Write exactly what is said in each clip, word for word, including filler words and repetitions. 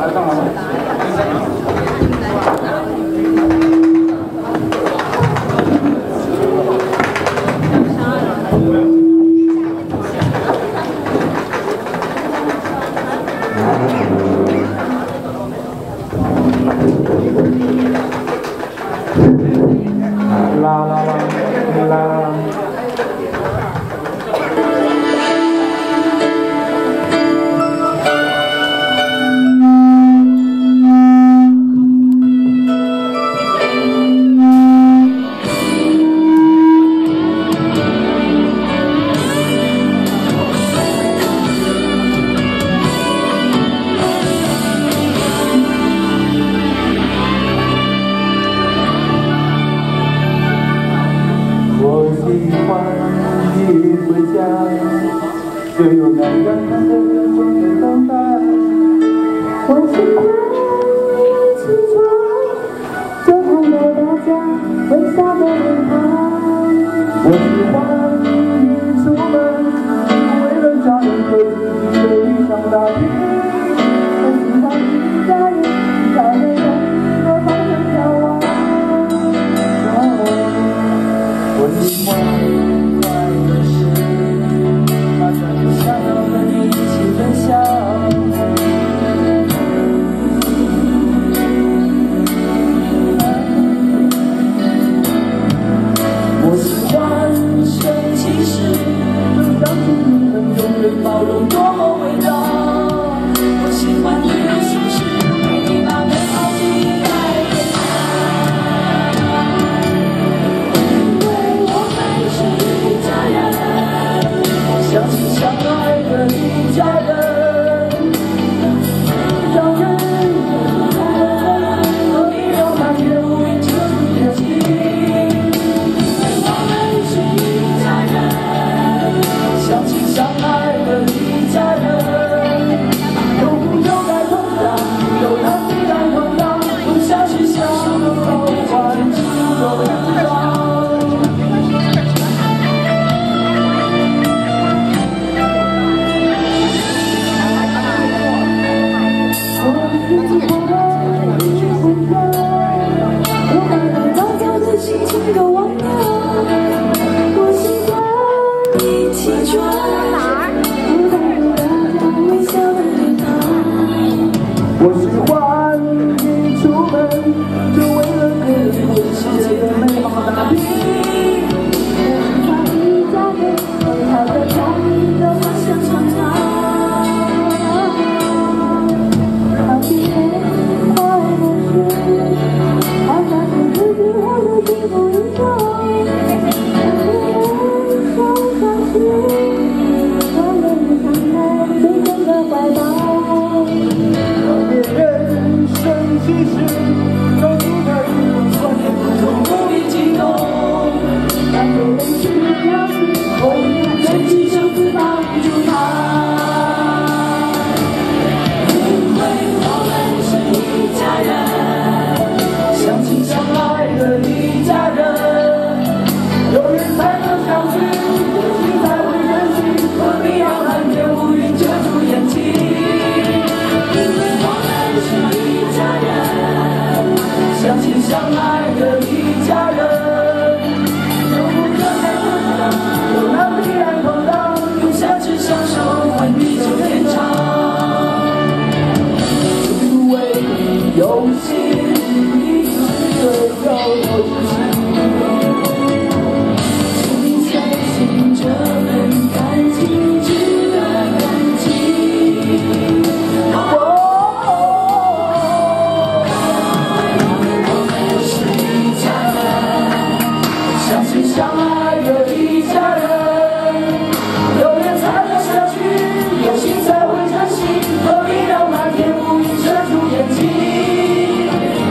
就有那样的人总是等待。我喜欢你起床，就看到大家微笑的脸庞。我喜欢你出门，为了家人和自己的理想打拼。我喜欢你家人，家人往一个方向眺望。我喜欢快乐时，把所有想要和你一起分享。我喜欢生气时，能让出你们永远包容多么伟大。我喜欢你的心事，陪你把美好记忆带回家。因为我们是一家人，相亲相爱的一家人，让人和你让满天乌云遮住眼睛。我们是一家人，相亲相爱的一家人，有苦有爱同当，有难必然同当，不相识相守，万事都一样。心情都忘掉，我喜欢你起床，不看到大家微笑的脸庞。我喜欢你出门，就为了跟你为世界的美好打拼。我喜欢一家人，跑在同一个方向长长。好几年快乐时，好像是自己活得幸福一种。我相信，我们敞开最真的怀抱。当别人生气时，告诉他一种观念不同，不必激动。当别人需要时，我应该举起手指帮助他。因为我们是一家人，相亲相爱的一家人，有缘才能相聚，有心才会珍惜，何必要蓝天乌云遮住眼睛？因为我们是一家人，相亲相爱的一家人，有苦有爱同当，有难必然同当，用相知相守，换地久天长。因为有心。最后我只请你相信这份感情值得感激。我们是一家人，相亲相爱的一家人，有缘才能相聚，有心才会珍惜，何必让满天乌云遮住眼睛？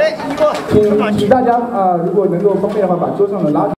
哎，一个。 请请大家啊、呃，如果能够方便的话，把桌上的垃圾。